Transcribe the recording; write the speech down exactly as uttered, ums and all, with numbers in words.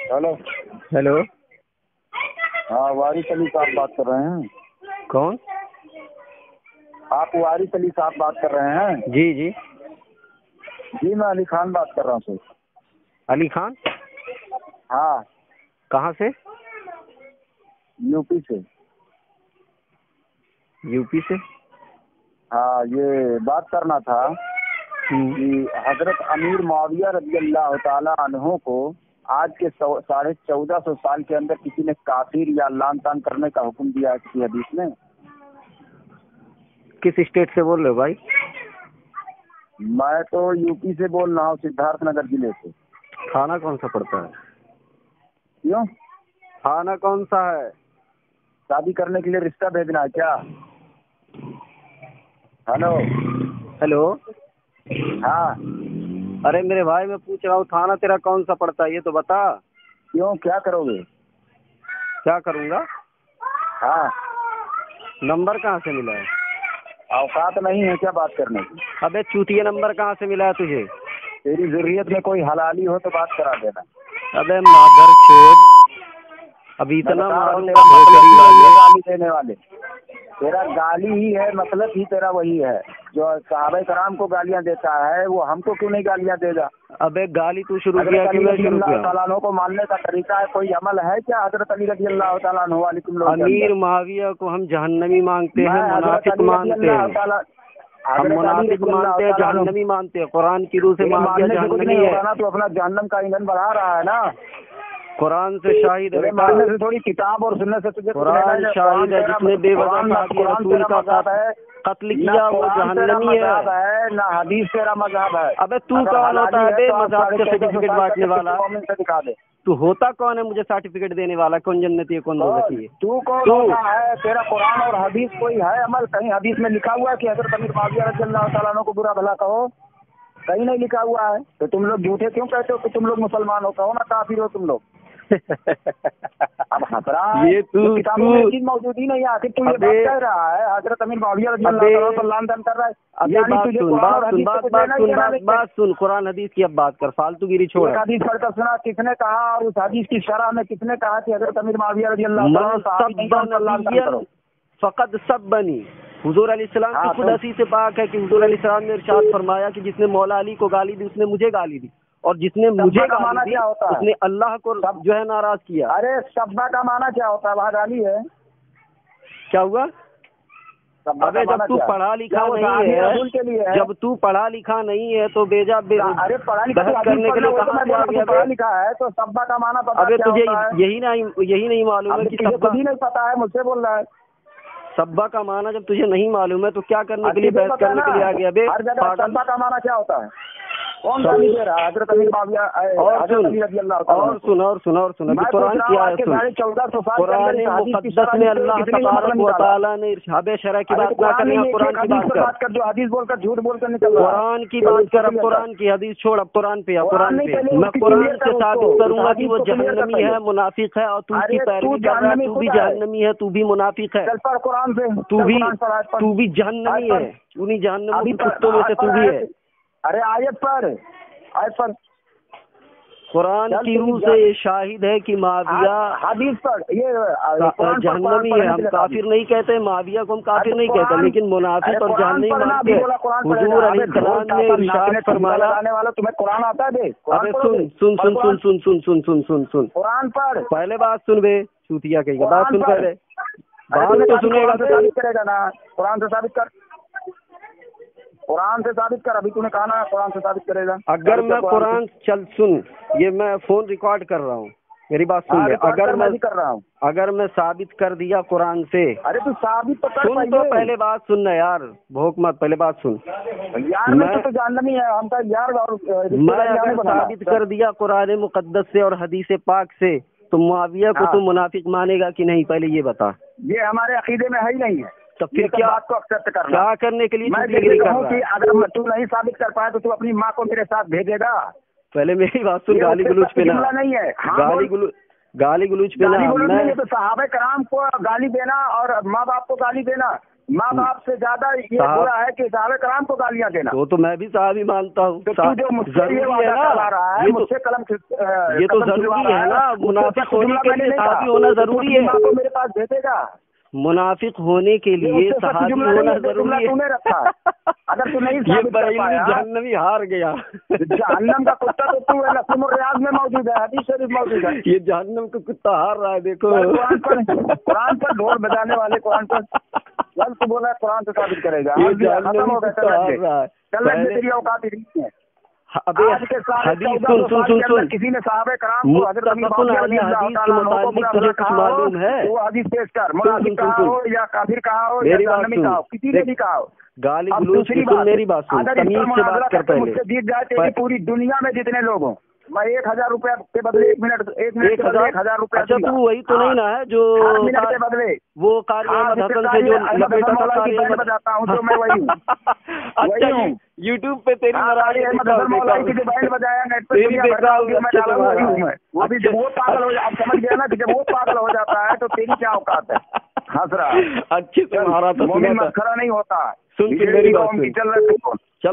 Hello hello, हाँ वारिस अली साहब बात कर रहे हैं? कौन? आप वारिस अली साहब बात कर रहे हैं? जी जी, जी मैं अली खान बात कर रहा हूँ सर। अली खान हाँ, कहाँ से? यूपी से। यूपी से? हाँ, ये बात करना था हम्म, कि हजरत अमीर मुआविया रज़ी अल्लाह ताला अन्हो को आज के सौ- साढ़े चौदह सौ साल के अंदर किसी ने काफिर या लान तान करने का हुक्म दिया है किसी हदीस में? किस स्टेट से बोल रहे हो भाई? मैं तो यूपी से बोल रहा हूँ, सिद्धार्थ नगर जिले से। थाना कौन सा पड़ता है? क्यों? थाना कौन सा है? शादी करने के लिए रिश्ता भेजना है क्या? हेलो। हेलो, हाँ, अरे मेरे भाई मैं पूछ रहा हूँ थाना तेरा कौन सा पड़ता है ये तो बता। क्यों, क्या करोगे? क्या करूँगा? हाँ, नंबर कहाँ से मिला है? औकात नहीं है क्या बात करने की? अबे चूतिया, नंबर कहाँ से मिला है तुझे? तेरी जरूरत में कोई हलाली हो तो बात करा देना। अबे मादर चोद, अभी मैं इतना बता रहा हूँ, मारूंगा तेरा मतलब भोसड़ी ही वही है वाले। गाली देने वाले। तेरा गाली ही है, मतलब ही तेरा वही है जो सहाबा कराम को गालियां देता है, वो हमको क्यों नहीं गालियां देगा? अबे गाली तू शुरू हजरत किया कि अली मैं रज़ी शुरू अल्लाह किया? तआला अन्हु को मानने का तरीका है, कोई अमल है क्या हजरत अली रज़ी अल्लाह तआला अन्हु वाली तुम लोगों के अमीर अंदर? मुआविया को हम जहन्नमी मांगते मैं हैं, हजरत मुनाफिक अली रज़ी मानते अल्लाह हैं। तआला हम हजरत अली मुनाफिक रज़ी अल्लाह मानते हैं, तआला अन्हु जहन्नमी मानते हैं। कुरान की रूह से तेरे मुआविया मानने से कुछ नहीं जहन्नमी होगा है। ना, तू अपना जहन्नम का ईंधन बढ़ा रहा है ना। कुरान से शाहिद है तेरे बेटा, मानने से थोड़ी किताब और सुनने से तुझे कुछ कुरान लेना है। शाहिद है। तेरा- जिसने बेवजह कुरान ना- साहब ये कुरान रसूल तेरा का मजहब है, कत्ल ना किया, वो कुरान तेरा जहन्नमी मजहब है। है, ना हदीस तेरा मजहब है। अबे तू अगर कौन हलाली होता है है बे तो आप मजहब साढ़े के चौदह सौ सर्टिफिकेट साल बांटने पहले वाला? कौम से दिखा दे। तू होता कौन है मुझे सर्टिफिकेट देने वाला? कौन जन्नती है कौन दोज़खी है? तू कौन तू होता है? तेरा कुरान और हदीस कोई है अमल? कहीं हदीस में लिखा हुआ है कि हजरत अमीर मुआविया रज़ी अल्लाह तआला अन्हु को बुरा भला कहो? कहीं नहीं लिखा हुआ है। तो तुम लोग झूठे क्यों कहते हो कि तुम लोग मुसलमान हो? कहो ना काफिर हो तुम लोग। अब हंस रहा है, ये तू किताबों में तू चीज मौजूद ही नहीं है। आखिर तू ये अबे बात कह रहा है हजरत अमीर मुआविया रज़ी अल्लाह अबे तआला पर लान तान कर रहा है, अबे यानी बात तुझे सुन, कुरान और बात सुन, हदीस से बात कुछ बात लेना ही सुन, देना बात नहीं है। बात सुन। कुरान हदीस की अब बात कर, फालतूगिरी छोड़। एक हदीस पढ़कर सुना, किसने कहा और उस हदीस की शरह में किसने कहा कि हजरत अमीर मुआविया रज़ी अल्लाह तआला मन सहाबी नहीं है, उन पर लान तान सब्बा करो। फकत सब बनी। हुजूर अलैहिस्सलाम की हाँ खुद तो हसी से पाक है कि हुजूर अलैहिस्सलाम ने इरशाद फरमाया कि जिसने मौला अली को गाली दी उसने मुझे गाली दी, और जिसने मुझे सब्बा का गाली माना दी क्या होता है? उसने अल्लाह को सब जो है नाराज किया। अरे सब्बा का माना क्या होता है? वहाँ गाली है। क्या हुआ? सब्बा अबे का जब माना तू क्या है? पढ़ा क्या लिखा वो नहीं सहाबी है, रसूल के लिए है? जब तू पढ़ा लिखा नहीं है तो बेजा बे, अरे पढ़ा लिखा तो बहस हदीस करने के पढ़ना, लिए वही तो कहाँ मैं से बोल आ रहा हूँ, गया तू पढ़ा बे? लिखा है तो सब्बा का माना पता अबे क्या तुझे होता है? यही नहीं यही नहीं मालूम है अबे कि तुझे सब्बा खुद ही नहीं पता है, मुझसे बोल रहा है। सब्बा का माना जब तुझे नहीं मालूम है तो क्या करने के लिए तुझे बहस पता है करने ना, के लिए आ गया बे? हर जगह पागल। सब्बा का माना क्या होता है? कौन गाली दे रहा है? हजरत अमीर मुआविया और हजरत सुन अली रज़ी अल्लाह तआला और सुन और सुन और सुन अभी मैं पूछ कुरान रहा की हूँ आज आयत के सुन। साढ़े चौदह सौ साल के कुरान अंदर इस हदीस की मुक़द्दस शरह में से अल्लाह कितने तबारक मतलब व निकाला? तआला ने इरशाद शरह की अरे बात तो ना कुरान कर, नहीं यहाँ है, कुरान एक की हदीस बात पर कर। बात कर जो हदीस बोलकर झूठ बोलकर निकल रहा है। कुरान की तो बात उसको कर, अब क्लियर कुरान की हदीस छोड़, अब कुरान पे आ, कुरान कुरान नहीं, पे पहले मैं उसकी कुरान क्लियर से कर साबित उसको, करूंगा उस कि हदीस वो को क्लियर कर जहन्नमी पहले। है, मुनाफिक है, और तू उसकी अरे पैरवी तू कर रहा है। जहन्नमी तू खुद भी है। जहन्नमी है, तू भी मुनाफिक है, चल पढ़ कुरान से, तू चल भी कुरान पढ़, आयत पढ़, तू भी जहन्नमी आयत पढ़, है। तू नहीं जहन्नम अभी के पढ़, कुत्तों में से आयत तू पढ़, भी आयत। है। अरे आयत पर आयत पर कुरान चल की तू रूह जा- से ये शाहिद है कि माविया हा- हदीस पर ये कुरान पर जहन्नमी कुरान है। हम पढ़ने के लिए काफिर नहीं कहते, माविया को हम काफिर अरे नहीं कहते, कुरान- लेकिन मुनाफिक अरे और कुरान जहन्नमी पढ़ना, मानते अभी हैं। बोला कुरान पढ़ेगा। हुजूर अबे अलैहिस्सलाम ढोल ने टापा नाचने इरशाद ठुमका फरमाया। लगाने वाला, तुम्हें कुरान आता है? बे कुरान अबे पढ़ोगे? सुन सुन पढ़ सुन कुरान, सुन सुन सुन सुन सुन सुन सुन कुरान पढ़, पहले बात सुन बे चूतिया कहीं का, बात कुरान सुन पढ़। पहले। अरे बात तूने तो कहा कि सुनेगा कुरान से बे। साबित करेगा ना, कुरान से साबित कर, कुरान से साबित कर। अभी तूने कहा ना कुरान से साबित करेगा। अगर साबित कर मैं कुरान से। कुरान, चल सुन, ये मैं फोन रिकॉर्ड कर रहा हूँ, मेरी बात सुन हाँ, ले। रिकॉर्ड अगर कर, मैं भी कर रहा हूँ। अगर मैं साबित कर दिया कुरान से, अरे तू साबित तो कर सुन तो पहले बात सुनना यार, भोंक मत, पहले बात सुन। यार मैं मैं तो जानना नहीं है, हमका यार और मैं अगर साबित कर दिया कुरान मुकद्दस से और हदीस पाक से, तो मुआविया को हाँ। तू मुनाफिक मानेगा कि नहीं, पहले ये बता। ये हमारे अकीदे में है ही नहीं है, तो फिर ये सब क्या बात को एक्सेप्ट करना। क्या करने के लिए मैं चुगलीगिरी देखता कर हूँ रहा कि है? अगर मैं- तू नहीं साबित कर पाया तो तू अपनी माँ को मेरे साथ भेजेगा। पहले मेरी बात सुन, ये गाली उससे गलूच पे ना, जुमला नहीं है। हाँ, गाली बोल। गलूच गाली गलूच पे गाली ना। गलौज नहीं है मैं तो सहाबा कराम को गाली देना और माँ बाप को गाली देना माँ बाप से ज्यादा ये बुरा है कि साहब कराम को गालियां देना। वो तो मैं भी साहब ही मानता हूँ। तो तू जो मुझसे ये वादा चला रहा है, मुझसे कलम ये तो जरूरी है ना, मुनाफिक होने के लिए साहबी होना जरूरी है। तो मेरे पास भेजेगा, मुनाफिक होने के लिए सहाबी होना जरूरी है। तूने रखा है, अगर तू नहीं ये बरेलवी जहन्नमी हार गया। जहन्नम का कुत्ता तो तू है, लफ्ज़ रियाज में मौजूद है, हदीस शरीफ मौजूद है। ये जहन्नम का कुत्ता हार रहा है, देखो कुरान पर, कुरान पर ढोल बजाने वाले कुरान पर गलत बोला है, कुरान से साबित करेगा। ये जहन्नम का कुत्ता हार रहा है। कल तेरी औकात ही नहीं है। अबे हदीस सुन सुन सुन सुन किसी ने साहबे कराम को हजरत अली हदीस के मुताबिक तुझे कुछ मालूम है? वो हदीस पेश कर, मुनाफिक कहा हो या काफिर कहा हो या जहन्नमी कहा हो, किसी ने भी कहा हो। गाली गलौज की सुन, मेरी बात सुन, तमीज से बात कर पहले। मुझसे जीत जाए तेरी पूरी दुनिया में जितने लोग हों, मैं एक हजार रुपया के बदले एक मिनट एक मिनट के बदले एक हजार रुपया। अच्छा तू वही तो नहीं ना है जो मिनट के बदले वो कार्य अहमद हसन से जो लपेटा था कार्य बताता हूँ, जो मैं वही हूँ। अच्छा यूट्यूब पे तेरी नाराज अहमद हसन मौलवी की जो बैंड बजाया नेट पे, तेरी देखा होगी मैं डाला हुआ हूँ मैं। वो भी जब वो पागल हो जाता, आप समझ गया ना कि जब वो पागल हो जाता है तो तेरी क्या औकात है। हंस रहा है अच्छे से मारा था, मोमिन मस्खरा नहीं होता। सुन सुन मेरी बात सुन। चल रहा है